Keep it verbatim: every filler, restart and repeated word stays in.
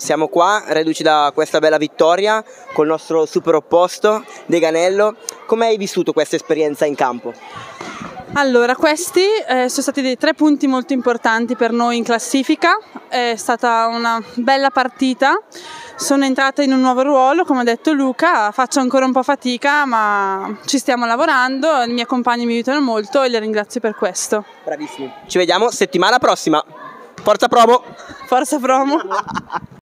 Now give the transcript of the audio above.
siamo qua, reduci da questa bella vittoria col nostro super opposto, Deganello. Come hai vissuto questa esperienza in campo? Allora, questi eh, sono stati dei tre punti molto importanti per noi in classifica, è stata una bella partita, sono entrata in un nuovo ruolo, come ha detto Luca, faccio ancora un po' fatica ma ci stiamo lavorando, i miei compagni mi aiutano molto e li ringrazio per questo. Bravissimi, ci vediamo settimana prossima, forza promo! Forza promo!